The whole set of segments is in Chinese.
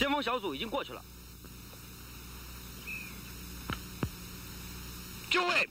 先锋小组已经过去了。就位。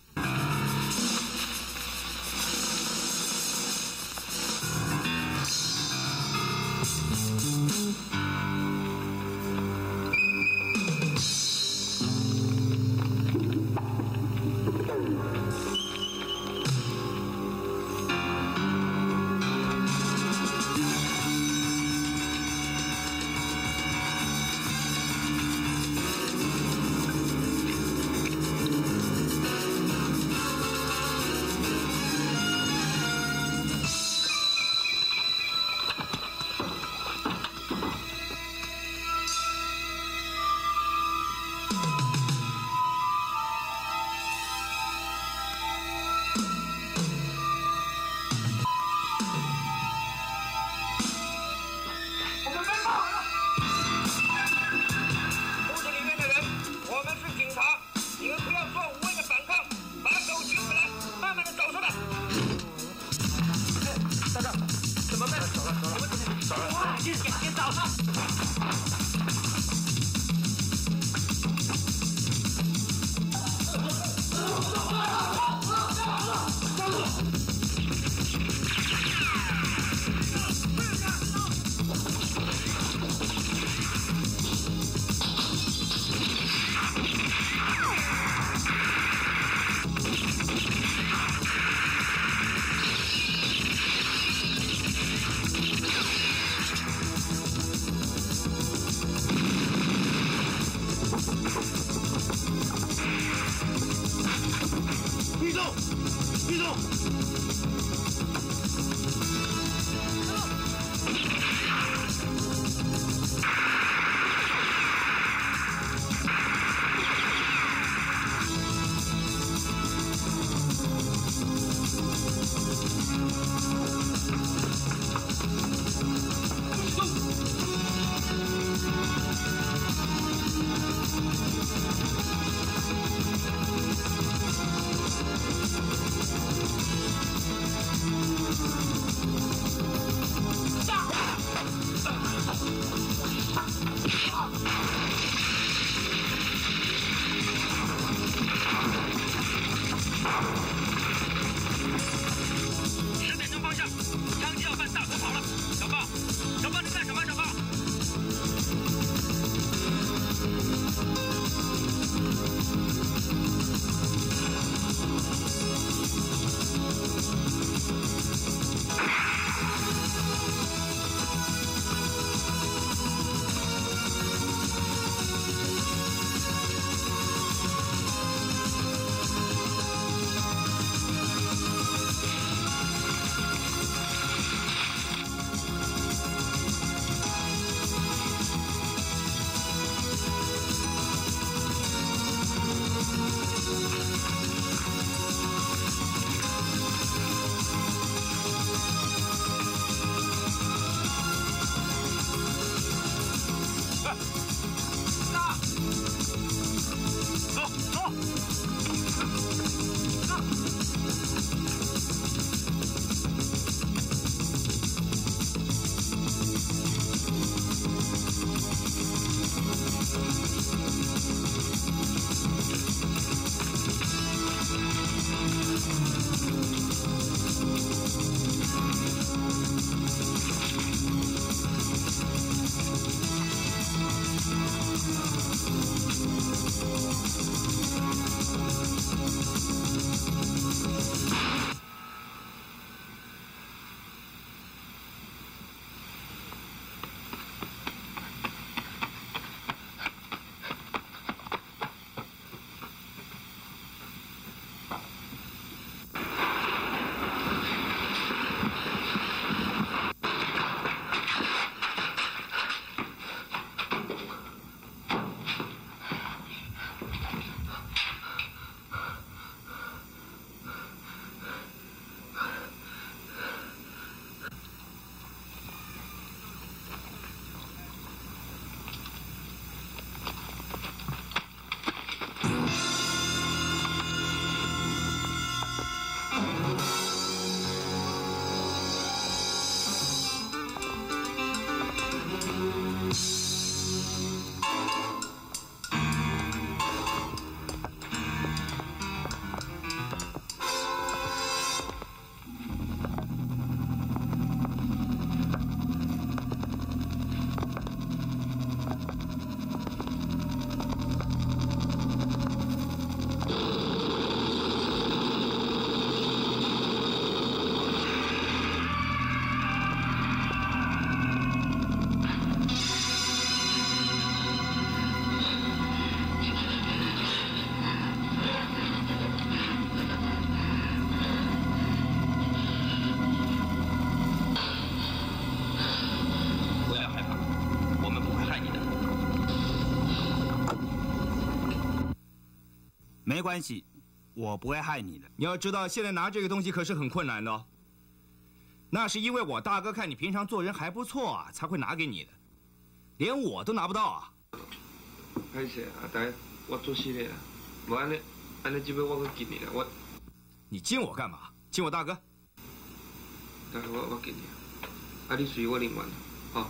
没关系，我不会害你的。 你要知道，现在拿这个东西可是很困难的哦。那是因为我大哥看你平常做人还不错啊，才会拿给你的，连我都拿不到啊。 歹势啊，大家我做事的啦，无安尼这边我去敬你啦，我。 你敬我干嘛？敬我大哥？ 大哥，我敬你啊，你随我领完，哦。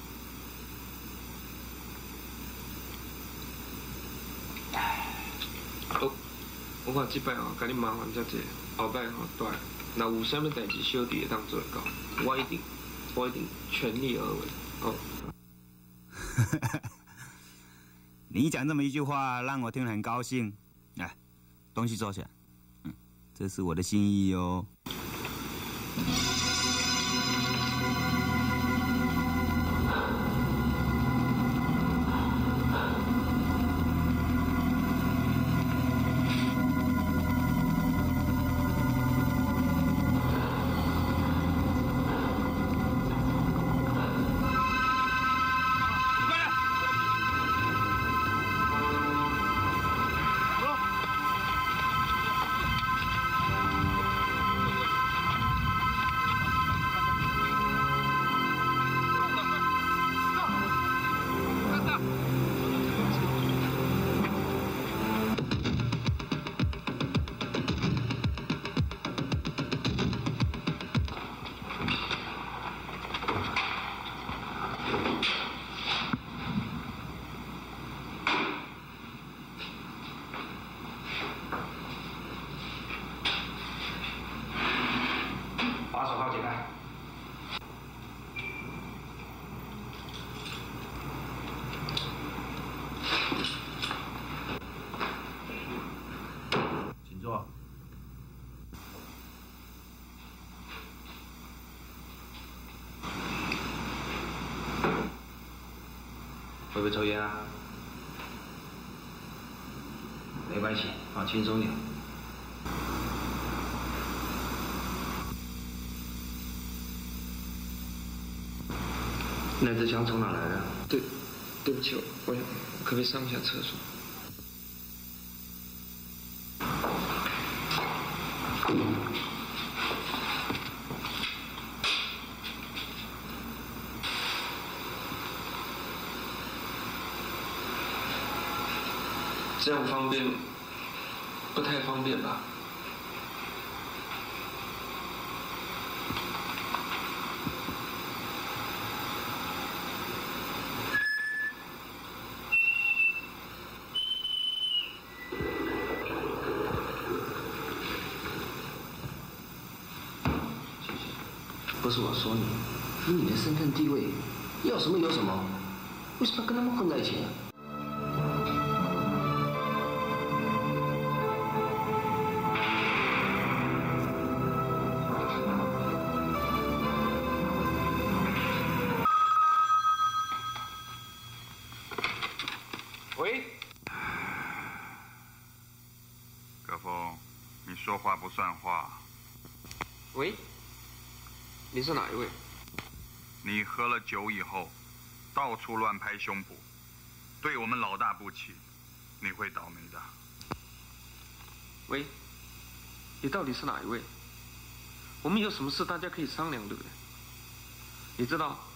我看这摆哦，甲你麻烦遮济，后摆吼对，若有啥物代志小弟会当做得到，我一定全力而为，哦。 你讲这么一句话，让我听了很高兴。来，东西收起来。这是我的心意哦。把手铐解开。请坐。会不会抽烟啊？没关系，放轻松点。 那支枪从哪来的？对不起，我可不可以上一下厕所？这样方便？不太方便吧？ 不是我说你，以你的身份地位，要什么有什么，为什么要跟他们混在一起呢？ 喂， 葛峰，你说话不算话。 喂。你是哪一位？ 你喝了酒以后，到处乱拍胸脯，对我们老大不起，你会倒霉的。 喂，你到底是哪一位？我们有什么事大家可以商量，对不对？你知道？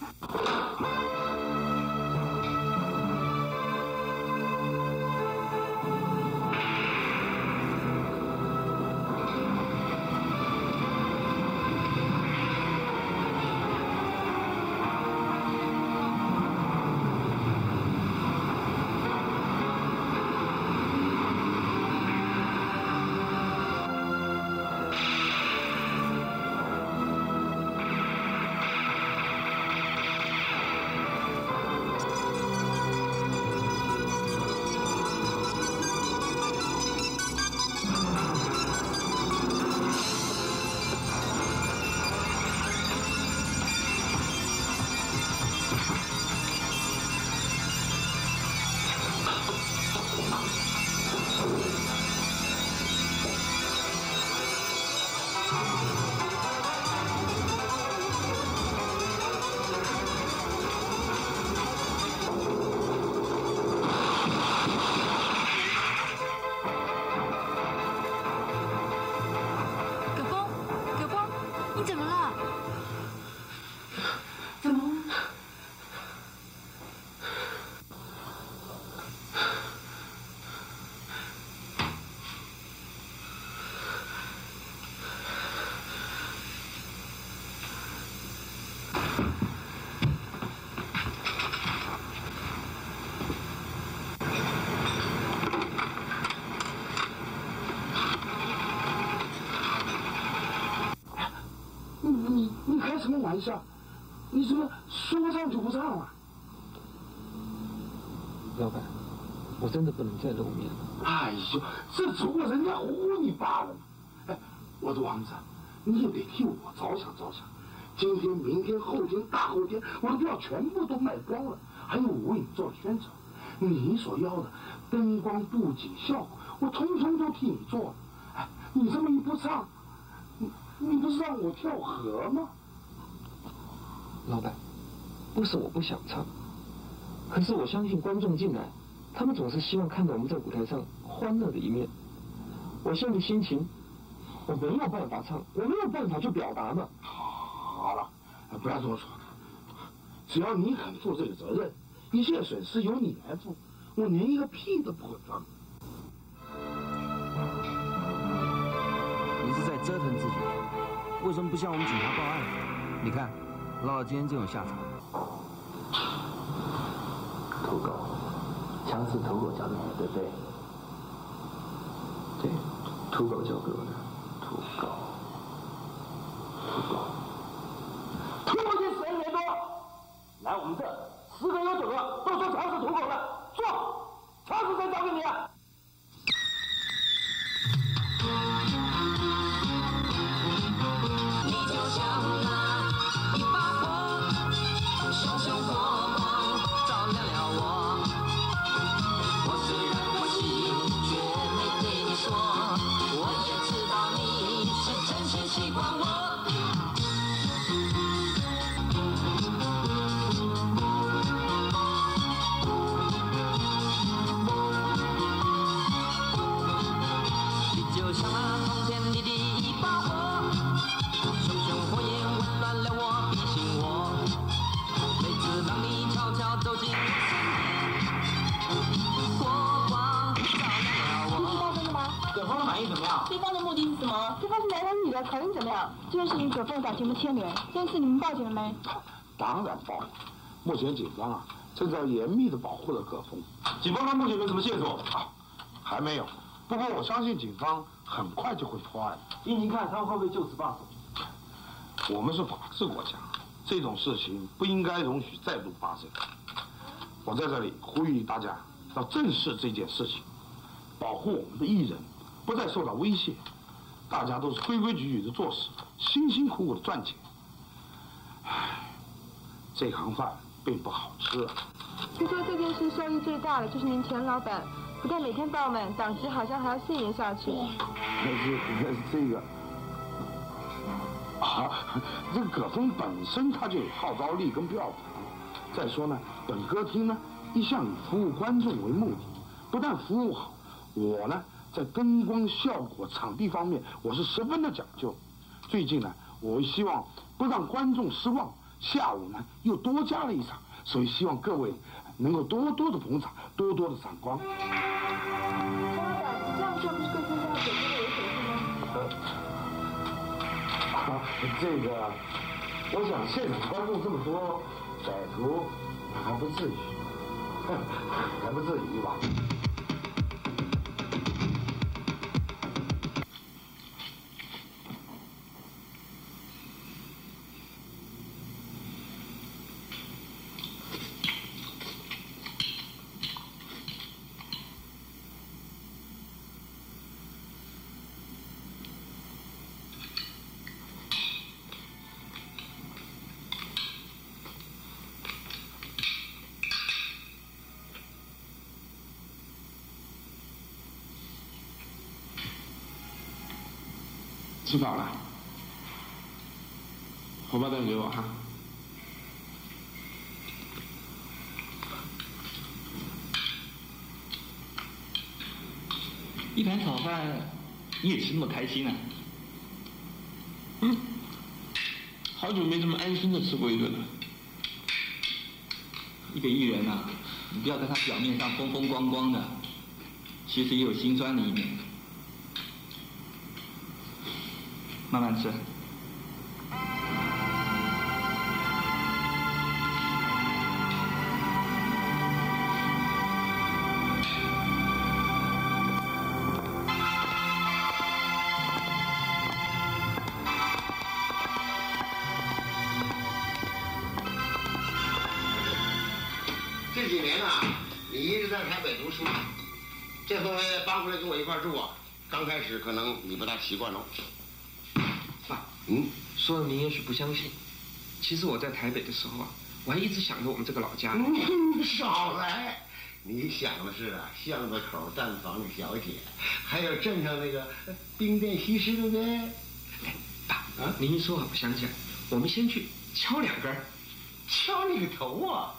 什么玩笑？你怎么说不唱就不唱了？ 老板，我真的不能再露面了。 哎呦，这只不过人家唬你罢了。哎，我的王子，你也得替我着想着想。今天、明天、后天、大后天，我的票全部都卖光了，还有我为你做了宣传。你所要的灯光、布景、效果，我通通都替你做了。哎，你这么一不唱，你不是让我跳河吗？ 老板，不是我不想唱，可是我相信观众进来，他们总是希望看到我们在舞台上欢乐的一面。我现在心情，我没有办法唱，我没有办法去表达嘛。 好了，不要这么说了。只要你肯负这个责任，一切损失由你来负，我连一个屁都不会放。 你是在折腾自己，为什么不向我们警察报案？你看，落到今天这种下场。 投稿，强制投稿交给我，对不对？对，投稿交给我的，投稿。 投稿进10年多，来我们这10个有9个都说强制投稿了，说强制谁交给你啊？ 你就像那一把火，熊熊火光照亮了我。我虽然不信，却没对你说，我也知道你是真心喜欢我。你就像那通天地的一把火，熊熊火焰温暖了我，逼醒我。每次当你悄悄走进我身边，火光照亮了我。 你是报真的吗？ 葛峰的反应怎么样？ 对方的目的是什么？对方是男人女的，口音怎么样？这件事情葛峰找节目牵连，这件事你们报警了没？ 当然报了。目前警方啊正在严密的保护着葛峰。 警方目前有什么线索？ 还没有。不过我相信警方很快就会破案。 依您看，他们会不会就此罢手？ 我们是法治国家，这种事情不应该容许再度发生。我在这里呼吁大家要正视这件事情，保护我们的艺人不再受到威胁。大家都是规规矩矩的做事，辛辛苦苦的赚钱。唉，这行饭并不好吃啊。 听说这件事受益最大的就是您田老板，不但每天爆满，党籍好像还要4年下去。 那是这个啊，这个葛峰本身他就有号召力跟票房。再说呢，本歌厅呢一向以服务观众为目的，不但服务好，我呢在灯光效果、场地方面我是十分的讲究。最近呢，我希望不让观众失望，下午呢又多加了一场，所以希望各位能够多多的捧场，多多的闪光。 田老板，你这样做不是对公众的水平有损失吗？ 这个，我想现场观众这么多，歹徒还不至于，还不至于吧。 吃饱了，荷包蛋给我哈。 一盘炒饭，你也吃那么开心啊？ 好久没这么安心的吃过一顿了。 一个艺人啊，你不要看他表面上风风光光的，其实也有辛酸的一面。慢慢吃。 几年啊，你一直在台北读书，这回搬回来跟我一块住啊。刚开始可能你不大习惯哦。 爸，说了您也许不相信，其实我在台北的时候啊，我还一直想着我们这个老家。 少来！你想的是啊，巷子口蛋房的小姐，还有镇上那个冰店西施，对不对？ 哎，爸，您一说啊，我想起来，我们先去敲2根。 敲你个头啊！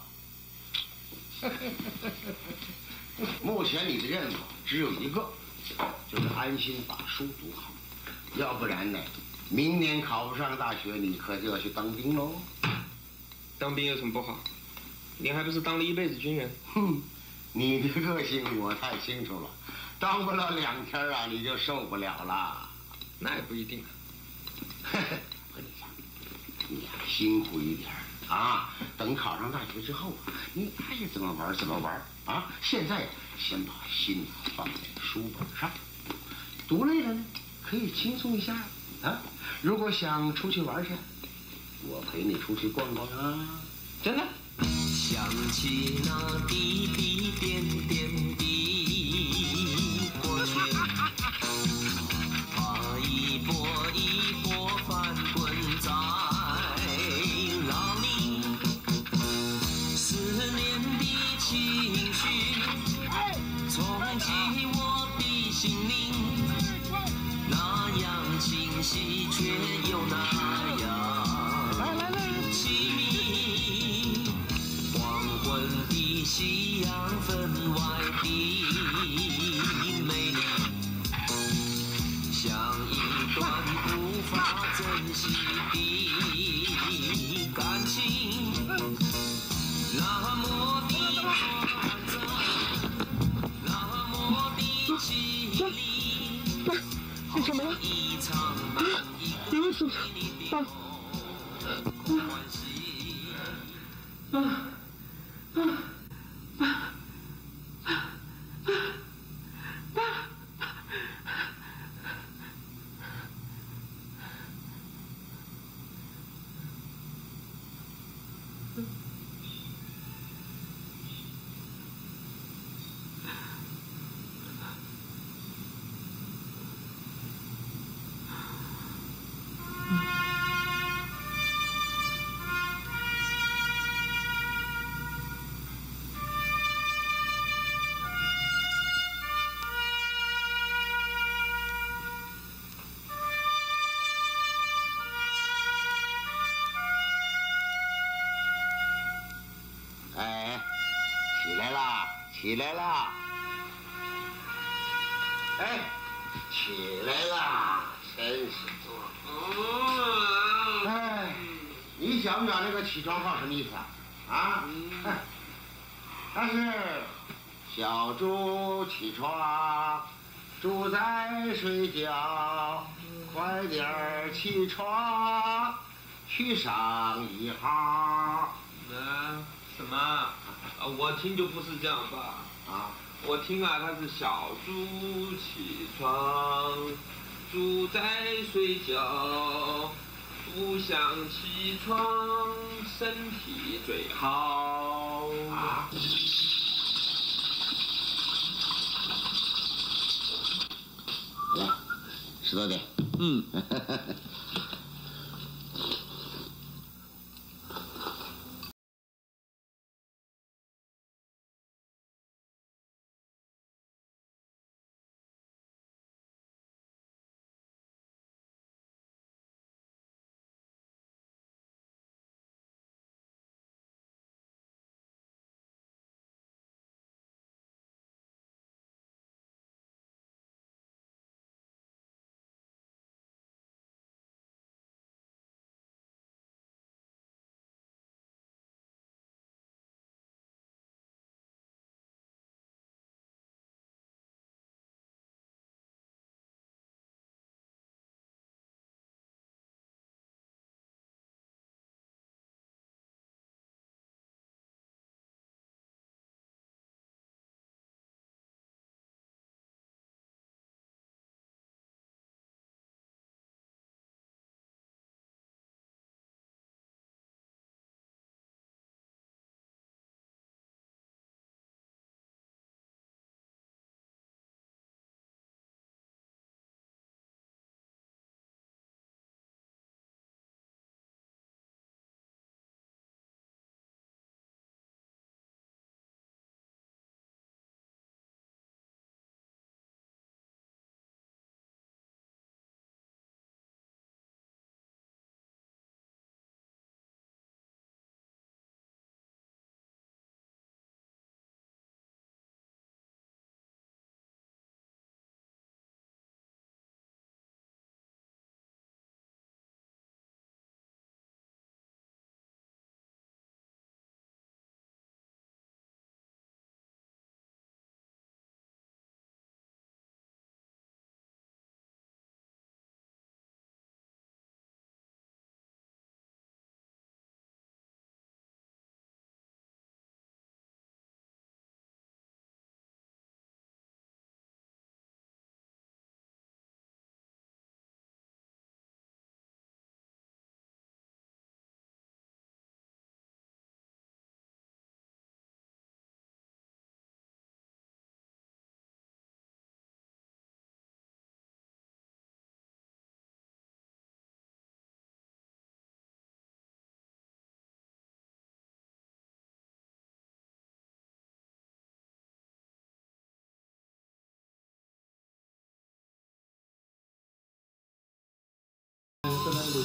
目前你的任务只有一个，就是安心把书读好，要不然呢，明年考不上大学，你可就要去当兵喽。 当兵有什么不好？您还不是当了一辈子军人？ 哼，你的个性我太清楚了，当不了2天啊，你就受不了了。 那也不一定啊。 我跟你讲，你呀辛苦一点啊，等考上大学之后啊，你爱怎么玩怎么玩啊。现在先把心放在书本上，读累了呢，可以轻松一下啊。如果想出去玩去，我陪你出去逛逛啊。 真的？ 想起那滴滴点点滴过去，它一波一波翻滚在脑里，思念的情绪冲击我的心灵，那样清晰却又那样奇密。黄昏的夕阳分外的美丽，像一段无法珍惜的感情，那么的短暂，那么的凄厉， 是什么呀？别说，爸。 起来啦！哎，起来啦！真是哎，你晓不晓那个起床号什么意思啊？啊？但是小猪起床，猪在睡觉，快点儿起床，去上1号。 什么？我听就不是这样吧？ 啊， 我听啊，它是小猪起床，猪在睡觉，不想起床，身体最好。 啊。来，10多点。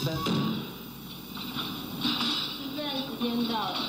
吃饭。 吃饭时间到了。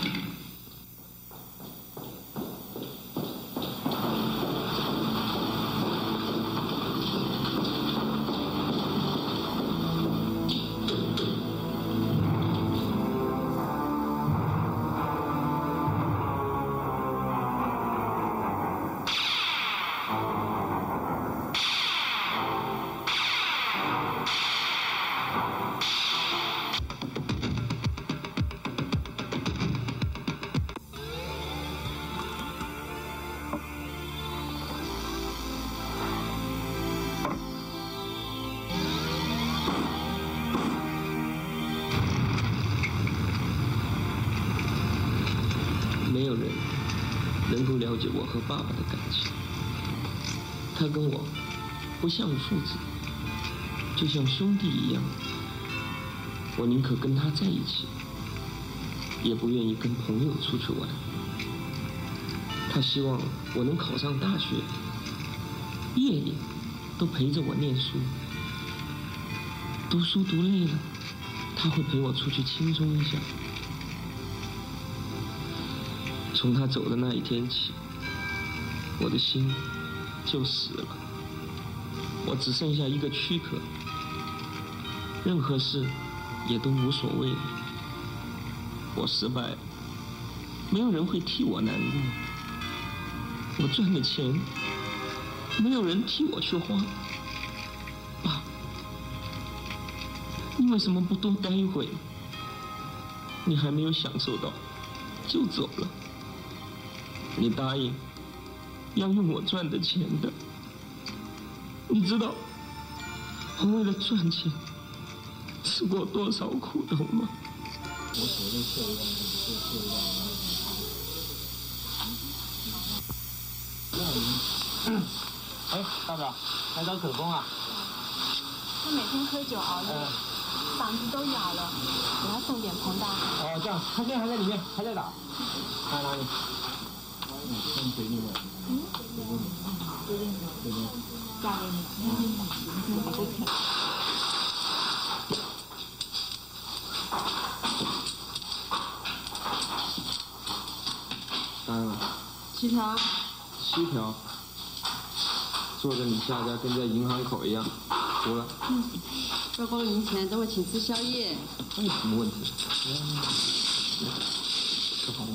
没有人能够了解我和爸爸的感情。他跟我不像父子，就像兄弟一样。我宁可跟他在一起，也不愿意跟朋友出去玩。他希望我能考上大学，夜里都陪着我念书。读书读累了，他会陪我出去轻松一下。从他走的那一天起，我的心就死了。我只剩下一个躯壳，任何事也都无所谓了。我失败了，没有人会替我难过。我赚的钱，没有人替我去花。爸，你为什么不多待一会？你还没有享受到，就走了。你答应要用我赚的钱的，你知道我为了赚钱吃过多少苦头吗？我所谓秀望是秀望。哎，大表，来找可风啊！ 他每天喝酒熬夜，嗓子都哑了，我要送点膨大海。 哦，这样，他现在还在里面，还在打。在哪里？先决定了。决定了。嫁给你。当然了。 7条。 7条。做着你下家跟在银行口一样，服了。 月光银钱，等我请吃宵夜。 那有什么问题？吃好。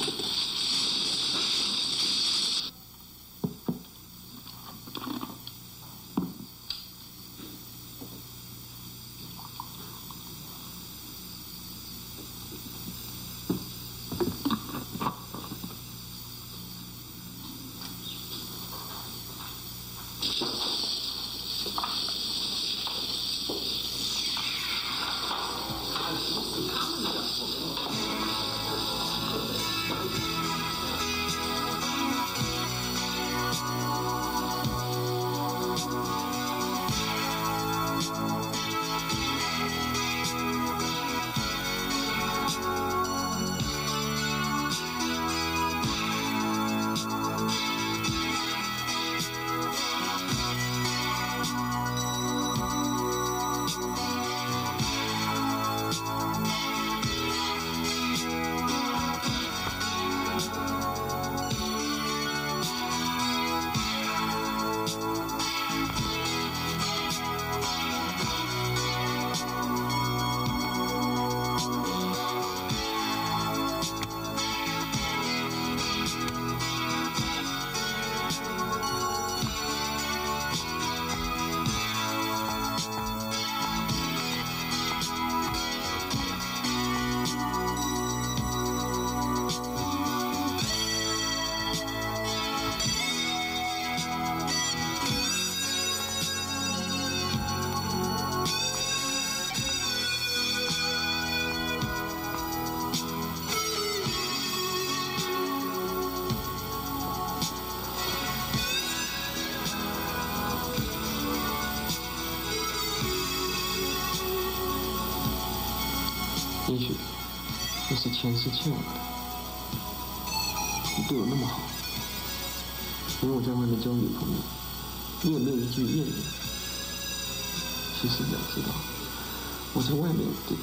也许这是前世欠我的。你对我那么好，连我在外面交女朋友，你也没有一句怨言。其实你要知道， 我在外面对。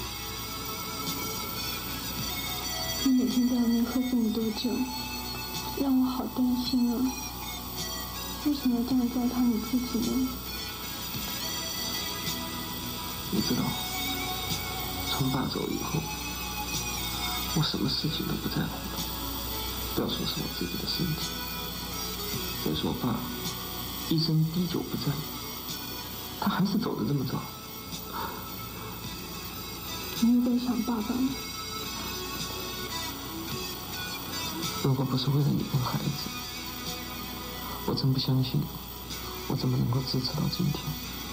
你每天在外面喝这么多酒，让我好担心啊！为什么要这样糟蹋你自己呢？ 你知道，从爸走以后，我什么事情都不在乎了。不要说是我自己的身体，再说爸一生滴酒不沾，他还是走得这么早。 你又在想爸爸吗？ 如果不是为了你跟孩子，我真不相信我怎么能够支持到今天。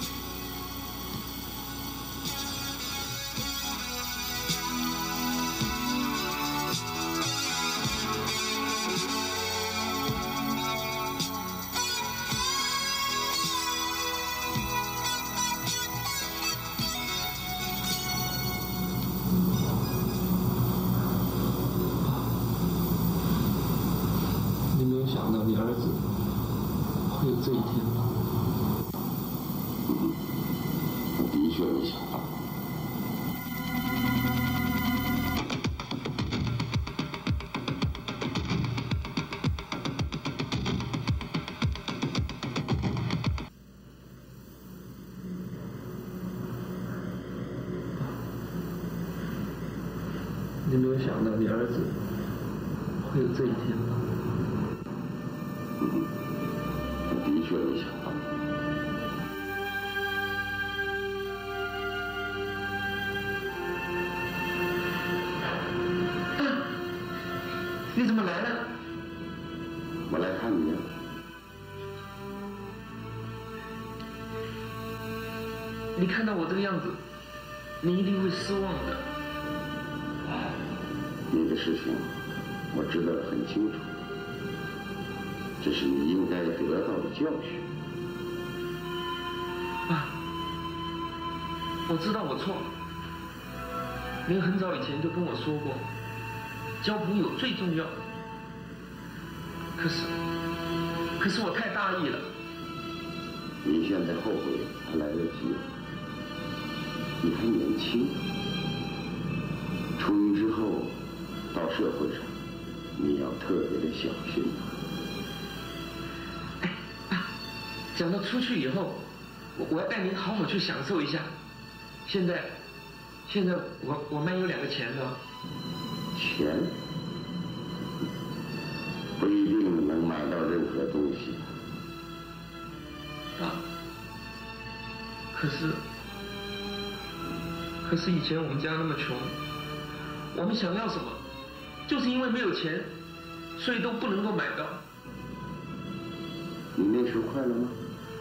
你没有想到你儿子会有这一天吗？ 我的确没想到。 你没有想到你儿子会有这一天吗？ 我的确没想到。 你怎么来了？ 我来看你呀。 你看到我这个样子，你一定会失望的。 你的事情我知道得很清楚，这是你应该得到的教训。 爸，我知道我错了。您很早以前就跟我说过，交朋友最重要。可是我太大意了。 你现在后悔还来得及，你还年轻，出狱之后到社会上，你要特别的小心。 讲到出去以后，我要带您好好去享受一下。现在我们有2个钱的。 钱不一定能买到任何东西。 爸，可是以前我们家那么穷，我们想要什么，就是因为没有钱，所以都不能够买到。 你那时候快乐吗？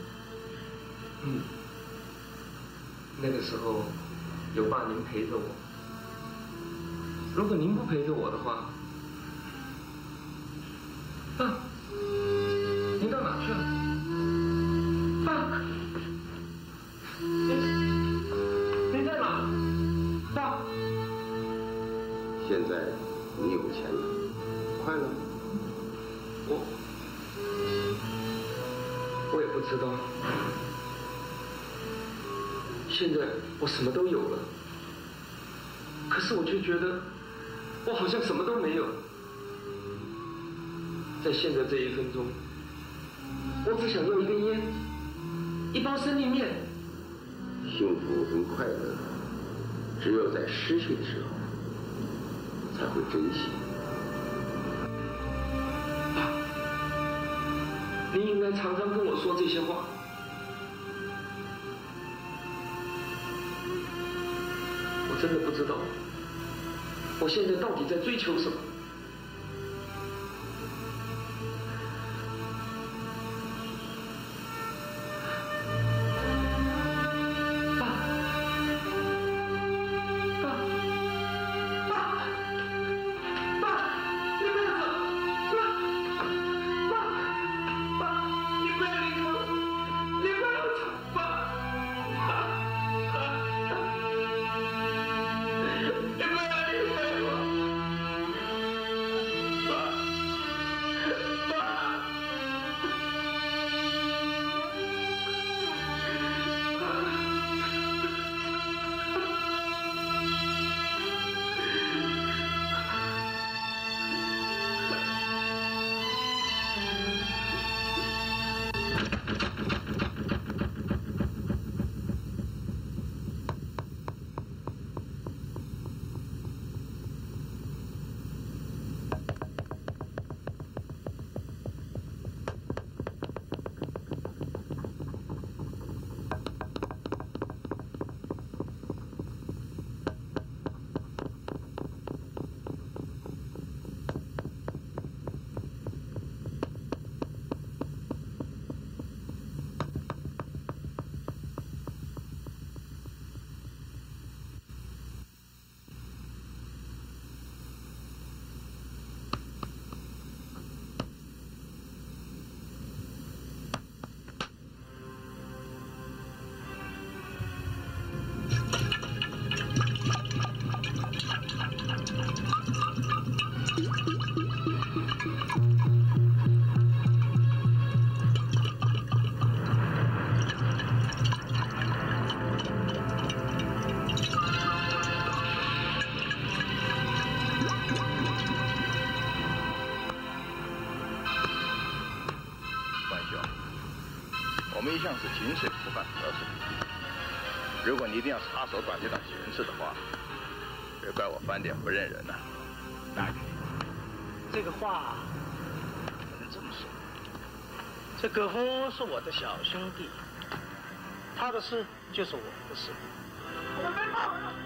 那个时候有爸您陪着我。如果您不陪着我的话，爸，您到哪去了？爸，您在哪？爸， 现在你有钱了，快乐吗？ 我也不知道。现在我什么都有了，可是我却觉得我好像什么都没有。在现在这1分钟，我只想要一根烟，一包生力面。 幸福跟快乐，只有在失去的时候才会珍惜。 爸，您应该常常跟我说这些话。我真的不知道，我现在到底在追求什么。 样是井水不犯河水。如果你一定要插手管这档闲事的话，别怪我翻脸不认人呐。 大爷，这个话不能这么说。这葛峰是我的小兄弟，他的事就是我的事。我们奔跑了。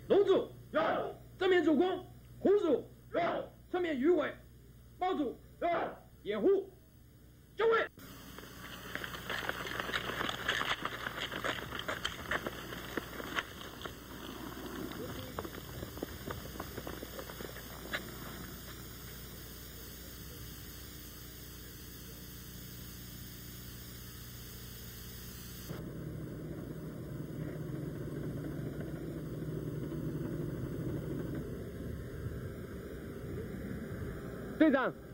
龙组正面主攻，虎组侧面鱼尾，豹组掩护，就位。队长，